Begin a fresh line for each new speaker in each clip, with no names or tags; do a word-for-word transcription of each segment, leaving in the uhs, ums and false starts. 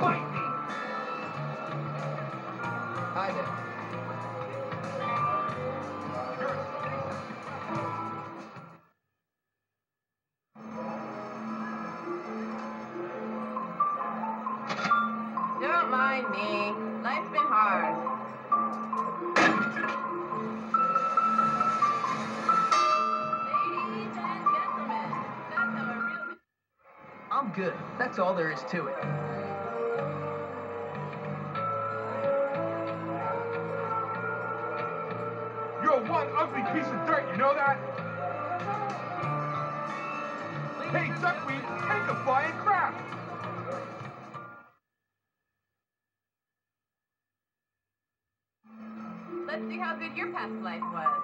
fight me!
Hi there.
Don't mind me. Life's been hard. Ladies and gentlemen, that's how a real...
I'm good. That's all there is to it.
You're one ugly piece of dirt, you know that? Hey, duckweed, take a flying crap!
Let's see how good your past life was.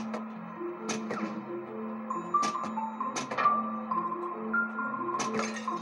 You